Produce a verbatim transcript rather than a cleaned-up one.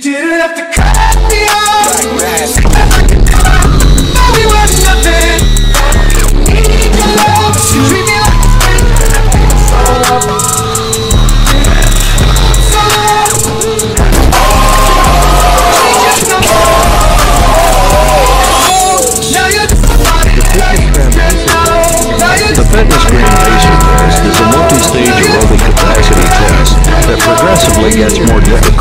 didn't have to cut me off. Now we were nothing. Your love, you treat me like a friend. So love, so love. Oh, just no more. Now you're somebody that you know. Now you're The Fitness Gram Laser Test is a multi-stage aerobic capacity test that progressively gets more difficult.